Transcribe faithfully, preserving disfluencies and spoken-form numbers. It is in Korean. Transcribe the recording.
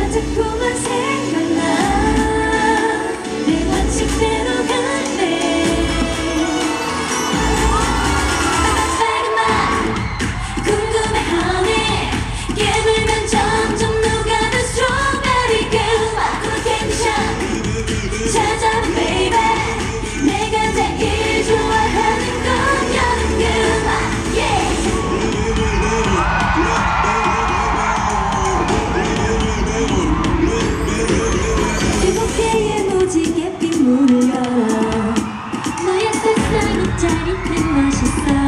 자꾸만 생각나. 내 원칙대로 갈래. 빨간맛 궁금해하네. 깨물면 점점 녹아든 스트로베리 그맛 쿨 캔디샵 찾아봐 baby. 내가 제일 좋아하는 건 여름 그맛 yeah. 일곱 개의 무지개 빗물을 열어 너의 세상이 짜릿해 맛있어.